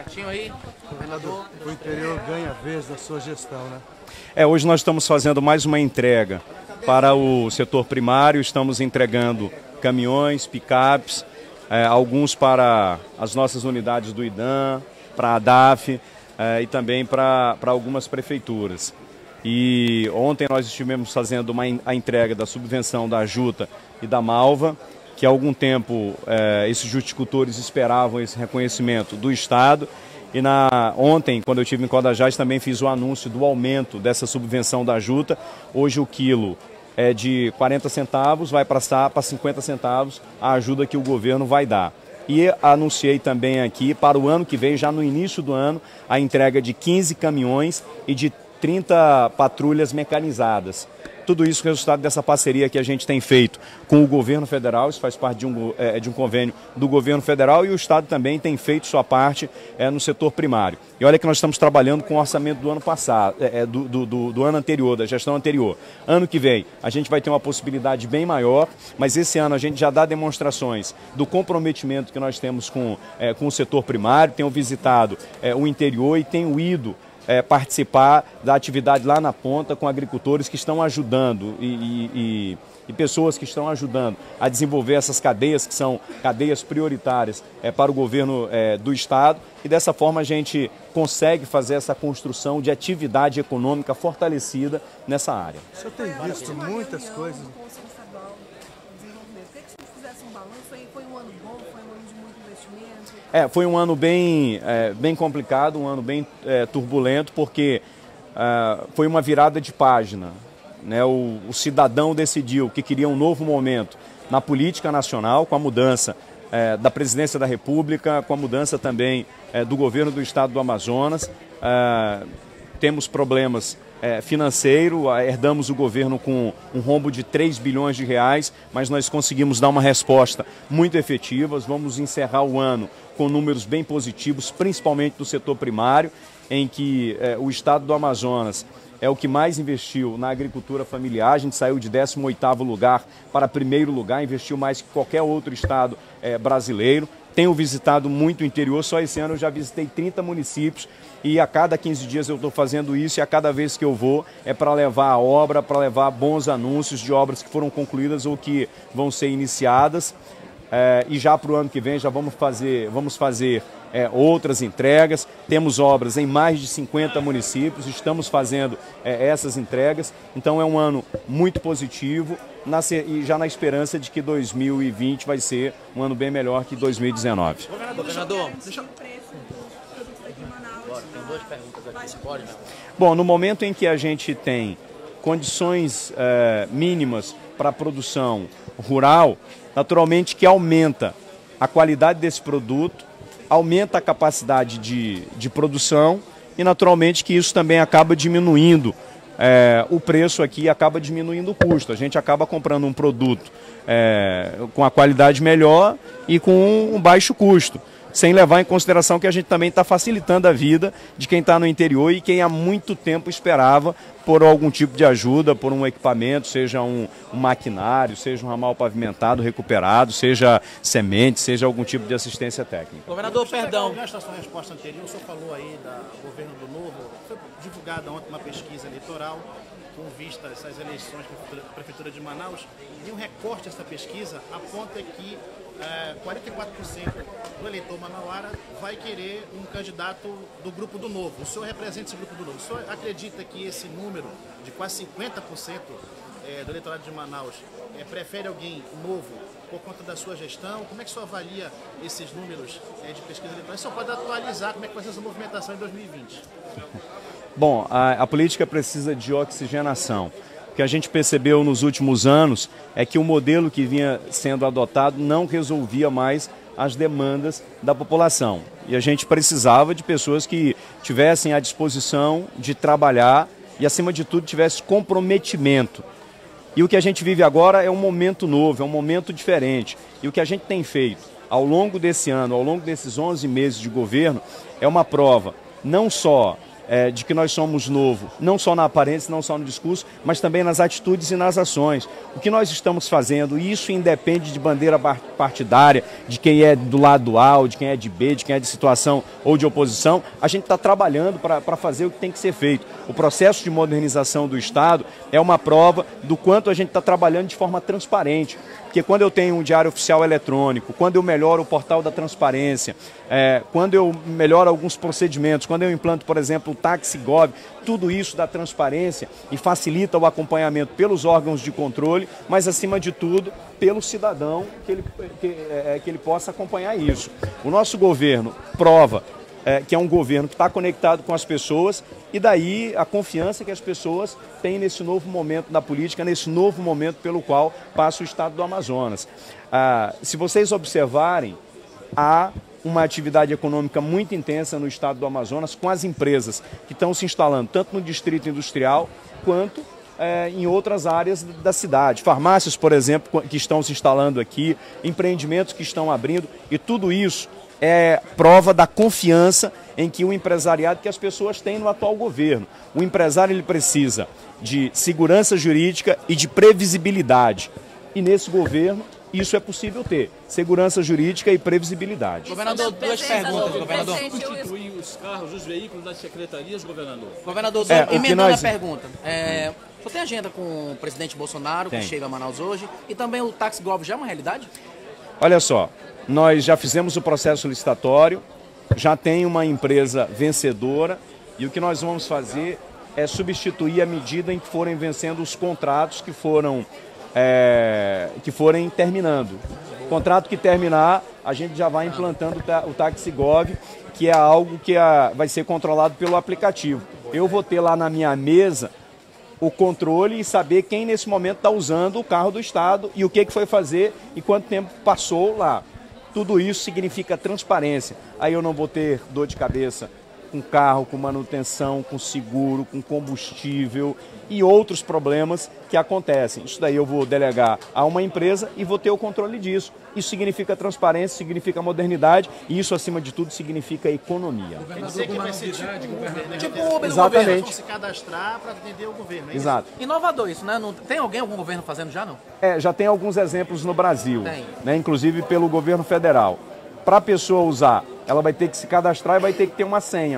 Certinho aí? Governador, o interior ganha vez da sua gestão, né? Hoje nós estamos fazendo mais uma entrega para o setor primário, estamos entregando caminhões, picapes, alguns para as nossas unidades do IDAM, para a DAF e também para algumas prefeituras. E ontem nós estivemos fazendo a entrega da subvenção da Juta e da Malva, que há algum tempo esses justicultores esperavam esse reconhecimento do Estado. E ontem, quando eu estive em Codajás, também fiz o anúncio do aumento dessa subvenção da Juta. Hoje o quilo é de 40 centavos, vai passar para 50 centavos a ajuda que o governo vai dar. E anunciei também aqui para o ano que vem, já no início do ano, a entrega de 15 caminhões e de 30 patrulhas mecanizadas. Tudo isso resultado dessa parceria que a gente tem feito com o governo federal, isso faz parte de um convênio do governo federal, e o Estado também tem feito sua parte no setor primário. E olha que nós estamos trabalhando com o orçamento do ano passado, do ano anterior, da gestão anterior. Ano que vem a gente vai ter uma possibilidade bem maior, mas esse ano a gente já dá demonstrações do comprometimento que nós temos com o setor primário. Tenho visitado o interior e tenho ido participar da atividade lá na ponta com agricultores que estão ajudando e pessoas que estão ajudando a desenvolver essas cadeias, que são cadeias prioritárias para o governo do Estado, e dessa forma a gente consegue fazer essa construção de atividade econômica fortalecida nessa área. O senhor tem visto muitas coisas? Foi um ano bom, foi um ano de muito investimento? Foi um ano bem complicado, um ano bem turbulento, porque foi uma virada de página, né? O cidadão decidiu que queria um novo momento na política nacional, com a mudança da presidência da República, com a mudança também do governo do estado do Amazonas. Temos problemas financeiro, herdamos o governo com um rombo de 3 bilhões de reais, mas nós conseguimos dar uma resposta muito efetiva. Vamos encerrar o ano com números bem positivos, principalmente do setor primário, em que o estado do Amazonas é o que mais investiu na agricultura familiar. A gente saiu de 18º lugar para 1º lugar, investiu mais que qualquer outro estado brasileiro. Tenho visitado muito o interior, só esse ano eu já visitei 30 municípios, e a cada 15 dias eu estou fazendo isso, e a cada vez que eu vou é para levar a obra, para levar bons anúncios de obras que foram concluídas ou que vão ser iniciadas. E já para o ano que vem já vamos fazer outras entregas. Temos obras em mais de 50 municípios, estamos fazendo essas entregas. Então é um ano muito positivo, e já na esperança de que 2020 vai ser um ano bem melhor que 2019. Governador, Tem duas perguntas aqui. Pode, Bom, no momento em que a gente tem condições mínimas para a produção rural, naturalmente que aumenta a qualidade desse produto, aumenta a capacidade de produção, e naturalmente que isso também acaba diminuindo o preço aqui, acaba diminuindo o custo. A gente acaba comprando um produto com a qualidade melhor e com um baixo custo, sem levar em consideração que a gente também está facilitando a vida de quem está no interior e quem há muito tempo esperava por algum tipo de ajuda, por um equipamento, seja um maquinário, seja um ramal pavimentado, recuperado, seja semente, seja algum tipo de assistência técnica. Governador, perdão. Nesta sua resposta anterior, o senhor falou aí do governo do Novo. Foi divulgada ontem uma pesquisa eleitoral com vista a essas eleições para a Prefeitura de Manaus, e um recorte dessa pesquisa aponta que 44% do eleitor manauara vai querer um candidato do Grupo do Novo. O senhor representa esse Grupo do Novo. O senhor acredita que esse número de quase 50% do eleitorado de Manaus prefere alguém novo por conta da sua gestão? Como é que o senhor avalia esses números de pesquisa eleitoral? O senhor pode atualizar como é que vai ser essa movimentação em 2020? Bom, a política precisa de oxigenação. O que a gente percebeu nos últimos anos é que o modelo que vinha sendo adotado não resolvia mais as demandas da população. E a gente precisava de pessoas que tivessem a disposição de trabalhar e, acima de tudo, tivesse comprometimento. E o que a gente vive agora é um momento novo, é um momento diferente. E o que a gente tem feito ao longo desse ano, ao longo desses 11 meses de governo, é uma prova não só de que nós somos novo, não só na aparência, não só no discurso, mas também nas atitudes e nas ações. O que nós estamos fazendo, isso independe de bandeira partidária, de quem é do lado A, ou de quem é de B, de quem é de situação ou de oposição, a gente está trabalhando para fazer o que tem que ser feito. O processo de modernização do Estado é uma prova do quanto a gente está trabalhando de forma transparente. Porque quando eu tenho um diário oficial eletrônico, quando eu melhoro o portal da transparência, quando eu melhoro alguns procedimentos, quando eu implanto, por exemplo, o TaxiGov, tudo isso dá transparência e facilita o acompanhamento pelos órgãos de controle, mas, acima de tudo, pelo cidadão que ele possa acompanhar isso. O nosso governo prova que é um governo que está conectado com as pessoas, e daí a confiança que as pessoas têm nesse novo momento da política, nesse novo momento pelo qual passa o estado do Amazonas. Se vocês observarem, há uma atividade econômica muito intensa no estado do Amazonas, com as empresas que estão se instalando tanto no distrito industrial quanto em outras áreas da cidade. Farmácias, por exemplo, que estão se instalando aqui, empreendimentos que estão abrindo, e tudo isso é prova da confiança em que o empresariado, que as pessoas têm no atual governo. O empresário, ele precisa de segurança jurídica e de previsibilidade. E nesse governo isso é possível ter. Segurança jurídica e previsibilidade. Governador, duas perguntas, governador. Substituir os carros, os veículos das secretarias, governador? Governador, emendando a pergunta. O senhor tem agenda com o presidente Bolsonaro, que chega a Manaus hoje, e também o TaxiGov já é uma realidade? Olha só, nós já fizemos o processo licitatório, já tem uma empresa vencedora, e o que nós vamos fazer é substituir à medida em que forem vencendo os contratos que forem terminando. O contrato que terminar, a gente já vai implantando o TaxiGov, que é algo que vai ser controlado pelo aplicativo. Eu vou ter lá na minha mesa o controle e saber quem nesse momento está usando o carro do Estado e o que foi fazer e quanto tempo passou lá. Tudo isso significa transparência. Aí eu não vou ter dor de cabeça com carro, com manutenção, com seguro, com combustível e outros problemas que acontecem. Isso daí eu vou delegar a uma empresa e vou ter o controle disso. Isso significa transparência, significa modernidade e isso, acima de tudo, significa economia. Governador, alguma novidade, governador? Tipo o Uber. Exatamente. Vão se cadastrar para atender o governo, é Exato. Inovador isso, né? Não, tem algum governo fazendo já, não? Já tem alguns exemplos no Brasil, Tem. né, inclusive pelo governo federal. Para a pessoa usar, ela vai ter que se cadastrar e vai ter que ter uma senha.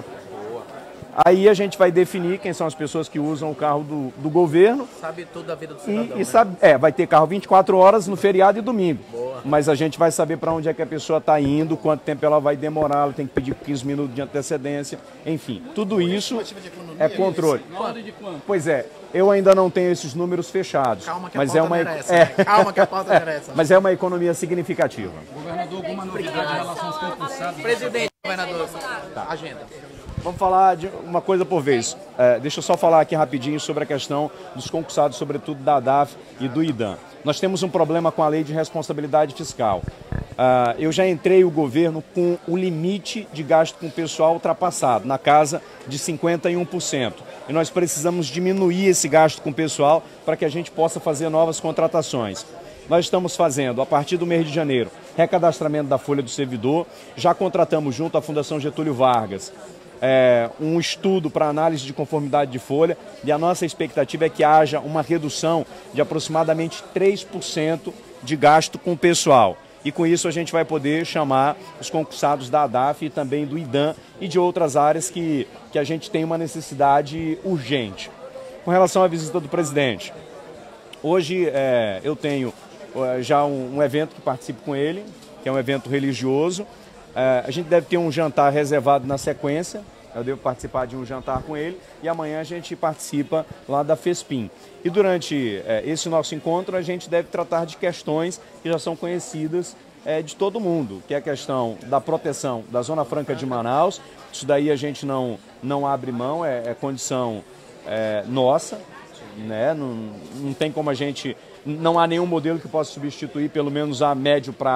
Aí a gente vai definir quem são as pessoas que usam o carro do governo. Sabe tudo da vida do cidadão, E sabe, vai ter carro 24 horas no feriado e domingo. Boa. Mas a gente vai saber para onde é que a pessoa está indo, quanto tempo ela vai demorar, ela tem que pedir 15 minutos de antecedência. Enfim, tudo isso é controle. De quanto? Pois é, eu ainda não tenho esses números fechados. Calma que a mas pauta é uma merece. Calma que a pauta merece. Mas é uma economia significativa. Governador, alguma novidade em relação aos concursados? Presidente, governador, agenda. Vamos falar de uma coisa por vez. Deixa eu só falar aqui rapidinho sobre a questão dos concursados, sobretudo da ADAF e do IDAM. Nós temos um problema com a lei de responsabilidade fiscal. Eu já entrei o governo com o limite de gasto com o pessoal ultrapassado, na casa de 51%. E nós precisamos diminuir esse gasto com o pessoal para que a gente possa fazer novas contratações. Nós estamos fazendo, a partir do mês de janeiro, recadastramento da folha do servidor. Já contratamos junto à Fundação Getúlio Vargas um estudo para análise de conformidade de folha e a nossa expectativa é que haja uma redução de aproximadamente 3% de gasto com o pessoal. E com isso a gente vai poder chamar os concursados da ADAF e também do IDAM e de outras áreas que a gente tem uma necessidade urgente. Com relação à visita do presidente, hoje eu tenho já um evento que participo com ele, que é um evento religioso. A gente deve ter um jantar reservado na sequência, eu devo participar de um jantar com ele e amanhã a gente participa lá da FESPIM. E durante esse nosso encontro a gente deve tratar de questões que já são conhecidas de todo mundo, que é a questão da proteção da Zona Franca de Manaus. Isso daí a gente não abre mão, é condição nossa, né? Não tem como a gente... Não há nenhum modelo que possa substituir, pelo menos a médio prazo,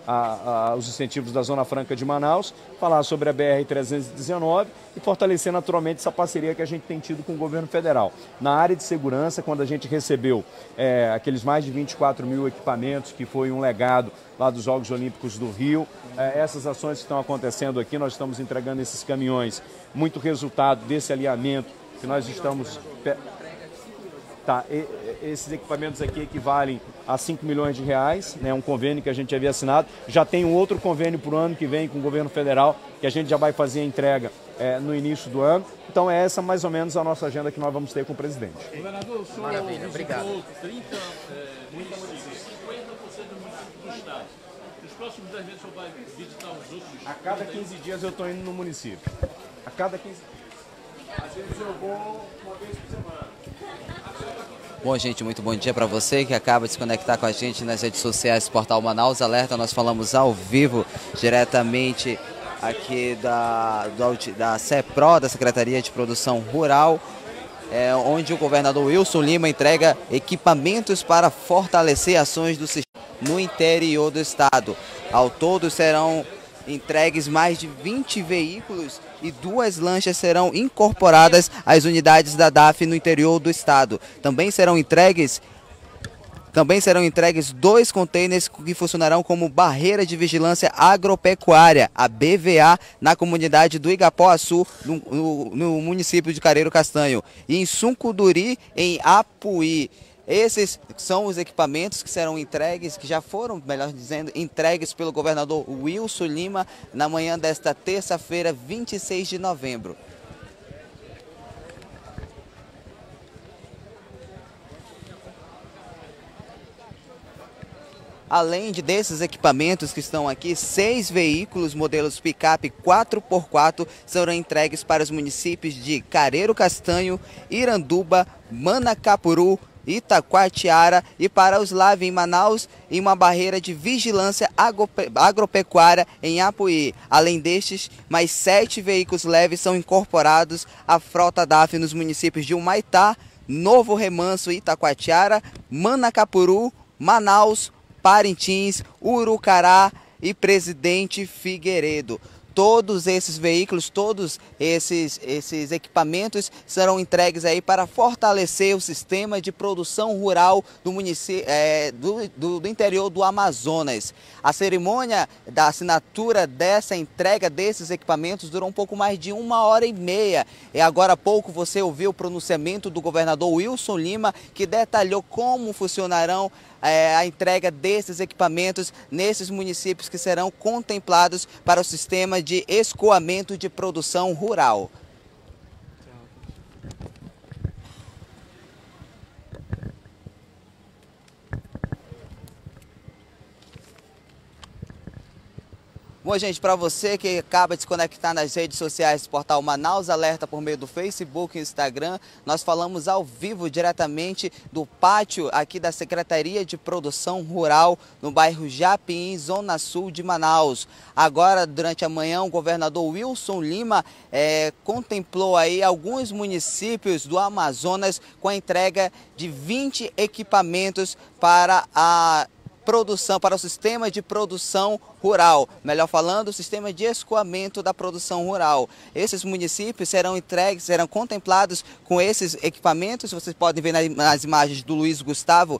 os incentivos da Zona Franca de Manaus, falar sobre a BR-319 e fortalecer naturalmente essa parceria que a gente tem tido com o governo federal. Na área de segurança, quando a gente recebeu aqueles mais de 24 mil equipamentos, que foi um legado lá dos Jogos Olímpicos do Rio, essas ações que estão acontecendo aqui, nós estamos entregando esses caminhões, muito resultado desse alinhamento que nós estamos... Tá, esses equipamentos aqui equivalem a 5 milhões de reais, né, um convênio que a gente havia assinado. Já tem um outro convênio para o ano que vem com o governo federal, que a gente já vai fazer a entrega no início do ano. Então é essa mais ou menos a nossa agenda que nós vamos ter com o presidente. Governador, o senhor Maravilha, obrigado. 30 municípios, 50% do município do estado. Nos próximos 10 meses o senhor vai visitar os outros? A cada 15 dias eu estou indo no município. A cada 15 dias. Às vezes eu vou uma vez por semana. Bom, gente, muito bom dia para você que acaba de se conectar com a gente nas redes sociais Portal Manaus Alerta. Nós falamos ao vivo, diretamente aqui da CEPRO, da Secretaria de Produção Rural, onde o governador Wilson Lima entrega equipamentos para fortalecer ações do sistema no interior do estado. Ao todo serão entregues mais de 20 veículos e 2 lanchas serão incorporadas às unidades da DAF no interior do estado. Também serão entregues 2 containers que funcionarão como barreira de vigilância agropecuária, a BVA, na comunidade do Igapoaçu, no município de Careiro Castanho, e em Suncuduri, em Apuí. Esses são os equipamentos que serão entregues, que já foram, melhor dizendo, entregues pelo governador Wilson Lima na manhã desta terça-feira, 26 de novembro. Além desses equipamentos que estão aqui, 6 veículos modelos picape 4x4 serão entregues para os municípios de Careiro Castanho, Iranduba, Manacapuru, Itacoatiara e para os LAV em Manaus e uma barreira de vigilância agropecuária em Apuí. Além destes, mais 7 veículos leves são incorporados à frota DAF nos municípios de Humaitá, Novo Remanso, Itacoatiara, Manacapuru, Manaus, Parintins, Urucará e Presidente Figueiredo. Todos esses veículos, todos esses equipamentos serão entregues aí para fortalecer o sistema de produção rural do município, do interior do Amazonas. A cerimônia da assinatura dessa entrega desses equipamentos durou um pouco mais de 1h30. E agora há pouco você ouviu o pronunciamento do governador Wilson Lima, que detalhou como funcionarão a entrega desses equipamentos nesses municípios que serão contemplados para o sistema de escoamento de produção rural. Bom, gente, para você que acaba de se conectar nas redes sociais do Portal Manaus Alerta por meio do Facebook e Instagram, nós falamos ao vivo diretamente do pátio aqui da Secretaria de Produção Rural no bairro Japim, Zona Sul de Manaus. Agora, durante a manhã, o governador Wilson Lima contemplou aí alguns municípios do Amazonas com a entrega de 20 equipamentos para a produção, para o sistema de produção rural, melhor falando, o sistema de escoamento da produção rural. Esses municípios serão entregues, serão contemplados com esses equipamentos. Vocês podem ver nas imagens do Luiz Gustavo,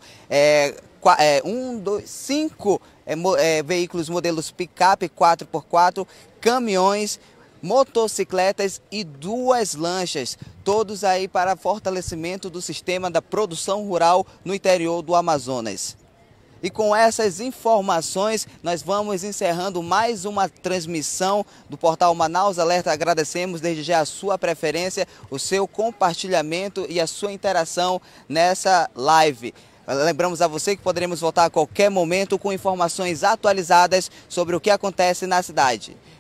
5 veículos modelos picape 4x4, caminhões, motocicletas e 2 lanchas, todos aí para fortalecimento do sistema da produção rural no interior do Amazonas. E com essas informações, nós vamos encerrando mais uma transmissão do Portal Manaus Alerta. Agradecemos desde já a sua preferência, o seu compartilhamento e a sua interação nessa live. Lembramos a você que poderemos voltar a qualquer momento com informações atualizadas sobre o que acontece na cidade.